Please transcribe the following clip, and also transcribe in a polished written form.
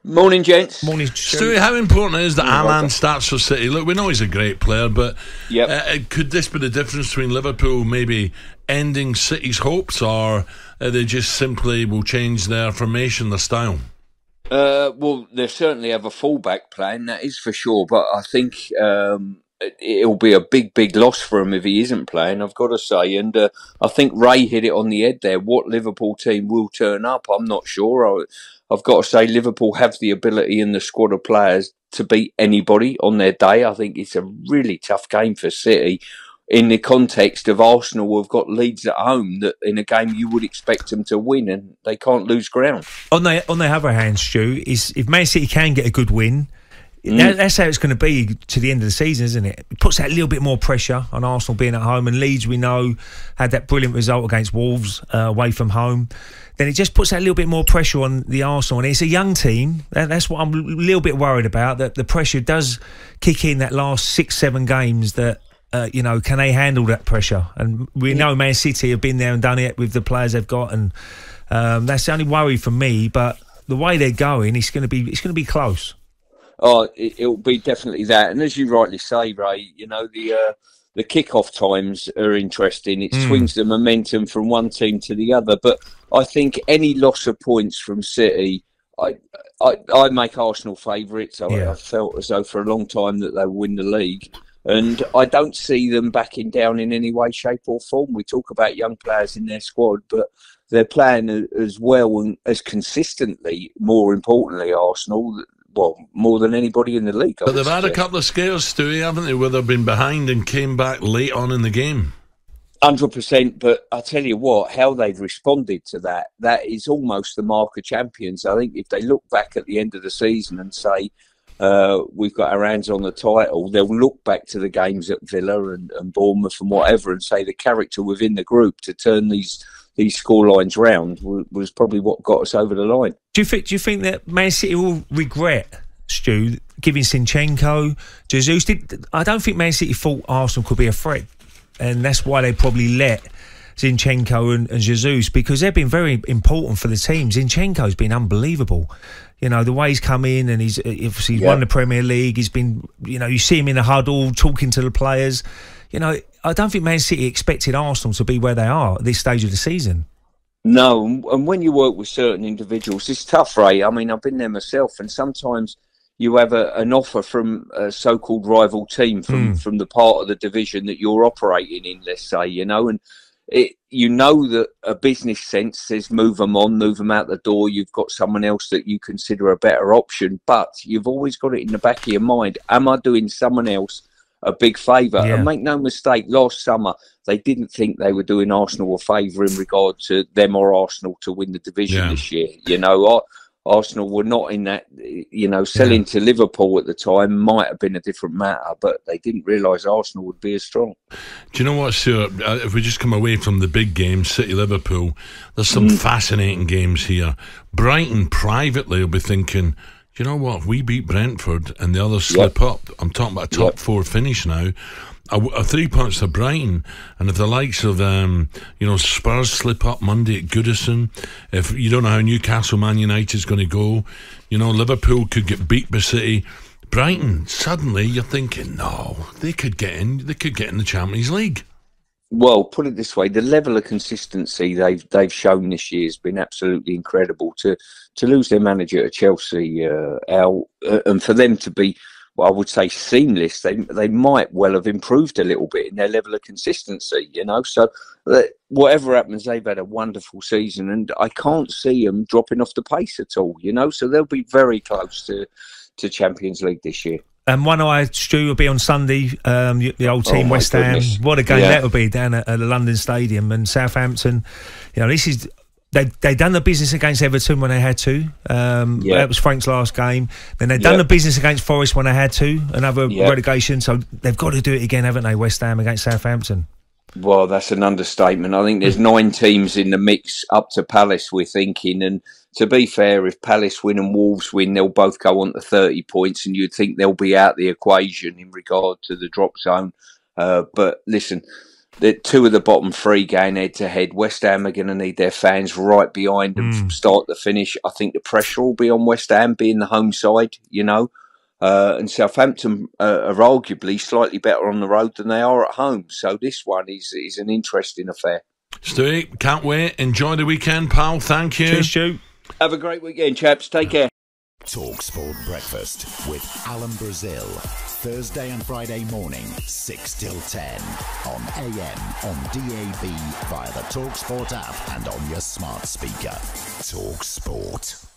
Morning, gents. Morning, Stewie. How important is that Alan starts for City? Look, we know he's a great player, but could this be the difference between Liverpool maybe ending City's hopes, or they just simply will change their formation, their style? Well, they certainly have a fallback plan, that is for sure. But I think it'll be a big loss for him if he isn't playing, I've got to say. And I think Ray hit it on the head there. What Liverpool team will turn up, I'm not sure. I've got to say Liverpool have the ability in the squad of players to beat anybody on their day. I think it's a really tough game for City in the context of Arsenal have got Leeds at home that in a game you would expect them to win, and they can't lose ground. On the other hand, Stu, is if Man City can get a good win, that's how it's going to be to the end of the season, isn't it? It puts that little bit more pressure on Arsenal being at home, and Leeds, we know, had that brilliant result against Wolves away from home. Then it just puts that little bit more pressure on the Arsenal, and it's a young team. That's what I'm a little bit worried about, that the pressure does kick in that last 6-7 games that, can they handle that pressure? And we know Man City have been there and done it with the players they've got, and that's the only worry for me. But the way they're going, it's going to be close. Oh, it'll be definitely that. And as you rightly say, Ray, the kick-off times are interesting. It swings the momentum from one team to the other. But I think any loss of points from City, I make Arsenal favourites. I felt as though for a long time that they would win the league. And I don't see them backing down in any way, shape or form. We talk about young players in their squad, but they're playing as well and as consistently, more importantly, Arsenal, well, more than anybody in the league. But they've had a couple of scares, Stewie, haven't they, where they've been behind and came back late on in the game? 100%, but I tell you what, how they've responded to that is almost the mark of champions. I think if they look back at the end of the season and say, we've got our hands on the title, they'll look back to the games at Villa and Bournemouth and whatever and say the character within the group to turn these scorelines round was probably what got us over the line. Do you think that Man City will regret, Stu, giving Zinchenko, Jesus? I don't think Man City thought Arsenal could be a threat, and that's why they probably let Zinchenko and Jesus, because they've been very important for the team. Zinchenko's been unbelievable. The way he's come in, and he's obviously won the Premier League. He's been, you see him in the huddle talking to the players. I don't think Man City expected Arsenal to be where they are at this stage of the season. No, and when you work with certain individuals, it's tough, Ray. I mean, I've been there myself, and sometimes you have an offer from a so-called rival team from the part of the division that you're operating in, let's say, and that a business sense says move them on, move them out the door. You've got someone else that you consider a better option, but you've always got it in the back of your mind. Am I doing someone else a big favour? Yeah. And make no mistake, last summer they didn't think they were doing Arsenal a favour in regard to them or Arsenal to win the division this year. Arsenal were not in that, selling to Liverpool at the time might have been a different matter, but they didn't realise Arsenal would be as strong. Do you know what, Stuart? If we just come away from the big games, City-Liverpool, there's some fascinating games here. Brighton privately will be thinking, do you know what, if we beat Brentford and the others slip up, I'm talking about a top four finish now, a 3 points to Brighton, and if the likes of Spurs slip up Monday at Goodison, if you don't know how Newcastle Man United is going to go, Liverpool could get beat by City. Brighton, suddenly you're thinking, no, they could get in the Champions League. Well, put it this way, the level of consistency they've shown this year has been absolutely incredible. To lose their manager at Chelsea, Al, and for them to be, I would say, seamless, they might well have improved a little bit in their level of consistency, So whatever happens, they've had a wonderful season, and I can't see them dropping off the pace at all, So they'll be very close to Champions League this year. And one eye, Stu, will be on Sunday, the old team, West Ham. Goodness. What a game that will be down at the London Stadium. And Southampton, this is... They done the business against Everton when they had to. That was Frank's last game. Then they've done the business against Forest when they had to. Another relegation. So they've got to do it again, haven't they, West Ham against Southampton? Well, that's an understatement. I think there's 9 teams in the mix up to Palace, we're thinking. And to be fair, if Palace win and Wolves win, they'll both go on to 30 points. And you'd think they'll be out the equation in regard to the drop zone. But listen, the two of the bottom three going head to head. West Ham are going to need their fans right behind them from start to finish. I think the pressure will be on West Ham being the home side, you know. And Southampton are arguably slightly better on the road than they are at home. So this one is an interesting affair. Stu, can't wait. Enjoy the weekend, pal. Thank you. Cheers, Stu. Have a great weekend, chaps. Take care. talkSPORT Breakfast with Alan Brazil. Thursday and Friday morning, 6 till 10. On AM, on DAB, via the talkSPORT app and on your smart speaker. talkSPORT.